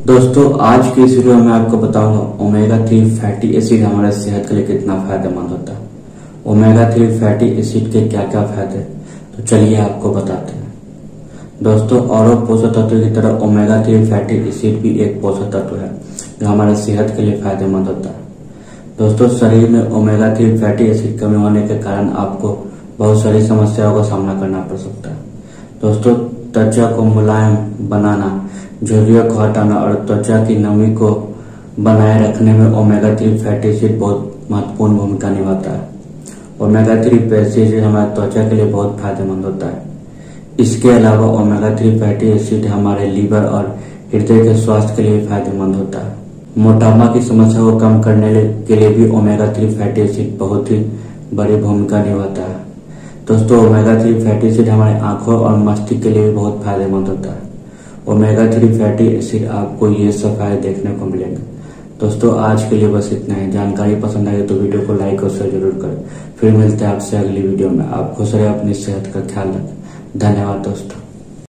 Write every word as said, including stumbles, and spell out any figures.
दोस्तों आज की इस वीडियो में आपको बताऊंगा ओमेगा थ्री फैटी एसिड हमारे सेहत के लिए कितना फायदेमंद होता है। ओमेगा थ्री फैटी एसिड के क्या क्या फायदे, तो चलिए आपको बताते हैं। दोस्तों और पोषक तत्व की तरह ओमेगा थ्री फैटी एसिड भी एक पोषक तत्व है जो हमारे सेहत के लिए फायदेमंद होता है। दोस्तों शरीर में ओमेगा थ्री फैटी एसिड कमी होने के कारण आपको बहुत सारी समस्याओं का सामना करना पड़ सकता है। दोस्तों त्वचा को मुलायम बनाना, झुर्रियों को हटाना और त्वचा की नमी को बनाए रखने में ओमेगा थ्री फैटी एसिड बहुत महत्वपूर्ण भूमिका निभाता है। ओमेगा थ्री फैटी एसिड हमारे त्वचा के लिए बहुत फायदेमंद होता है। इसके अलावा ओमेगा थ्री फैटी एसिड हमारे लीवर और हृदय के स्वास्थ्य के लिए फायदेमंद होता है। मोटापा की समस्या को कम करने के लिए भी ओमेगा थ्री फैटी एसिड बहुत ही बड़ी भूमिका निभाता है। दोस्तों ओमेगा थ्री फैटी एसिड हमारे आंखों और मस्तिष्क के लिए भी बहुत फायदेमंद होता है। ओमेगा थ्री फैटी एसिड आपको ये सब फायदे देखने को मिलेंगे। दोस्तों आज के लिए बस इतना ही। जानकारी पसंद आई तो वीडियो को लाइक और शेयर जरूर करें। फिर मिलते हैं आपसे अगली वीडियो में। आप खुश रहे, अपनी सेहत का ख्याल रखें। धन्यवाद दोस्तों।